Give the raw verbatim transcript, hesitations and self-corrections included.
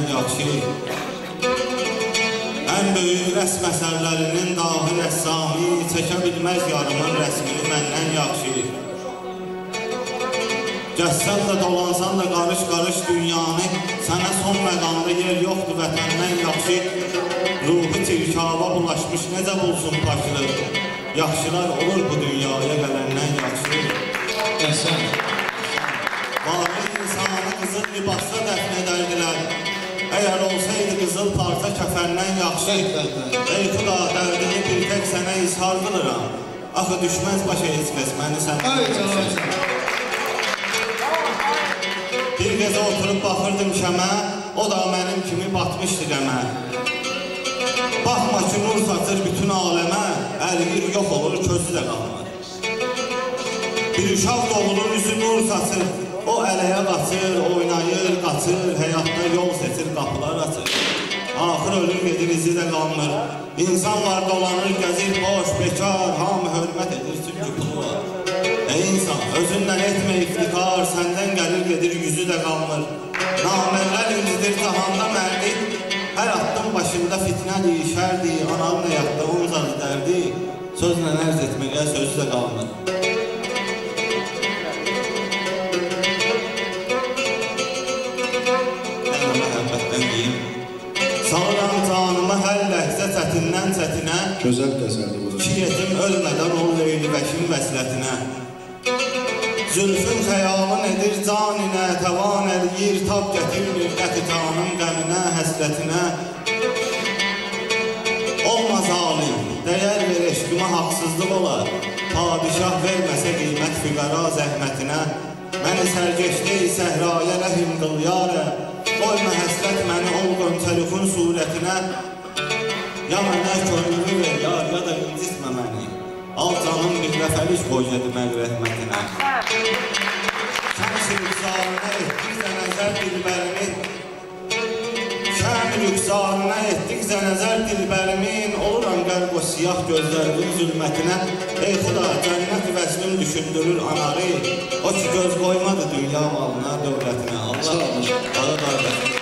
yaxşı. Ən böyük rəsm əsərlərinin dahi rəssami çəkə bilməz yarımın rəsmini məndən yaxşı. Gəzsən də dolansan da qarış-qarış dünyanı, sənə son məqamda yer yoxdur vətəndən yaxşı. Ruhu tirkaba bulaşmış necə bulsun paşlıq, yaxşılar olur bu dünyaya gələndən yaxşı. Gəzsən. Varlı insanı qızıl libasda dəfn edərdilər. Əgər olsaydı qızıl parça kəfəndən yaxşı. Ey xuda, dərdini bir tək sənə izhar qılıram. Axı düşməz başa heç kəs məni sən. Bir gecə oturub baxırdım şəmə, o da mənim kimi batmışdı qəmə. Baxma ki, nur saçır bütün aləmə, əliyir yox olur, közü də qalmır. Bir uşaq doğulur, üzü nur saçır, o ələyə qaçır, oynayır, qaçır, həyatda yol seçir, qapılar açır. Axır ölür, gedir, izi də qalmır. İnsan var, dolanır, gəzir, boş, bekar, hamı hörmət edir, çünki pulu var. Ey insan, özündən etmə iftixar, səndən gəlir, gedir, yüzü də qalmır. Namərlər incidir, cahanda mərdi, hər attım başında fitnədir, şərdir, anam həyatda omzanı dərdi, sözlə ərz etməyə sözü də qalmır. Salıram canıma hər ləhzə çətindən çətinə, gözəl qəzəldir bu da. Ki yetim ölmədən ol leyli bəşin vəslətinə. Zülfün xəyalın edir caninə, təvan eləyir, tab gətirmir qəti canın qəminə, həslətinə. Olma zalim, dəyər ver eşqimə haqsızlıq olar, padişah verməsə qiymət füqara zəhmətinə. Məni sərgeçdi səhraya rəhim qıl yarə, qoyma həsrət məni ol qönçəlüxün surətinə. Ya mənə könlümü ver yar, ya da incitmə məni, al canım bir rəfəlik qoy yedim əl rəhmətinə. Şəms-i rüxsarına etdikcə nəzər dilbərimin, Şəms-i rüxsarına etdikcə nəzər dilbərimin, oluram qərb o siyah gözlərinin zülmətinə. Ey xuda, cənnət vəznim düşündürür anarı, o ki göz qoymadı dünya malına, dövlətinə. Allah, Allah, qardaşım.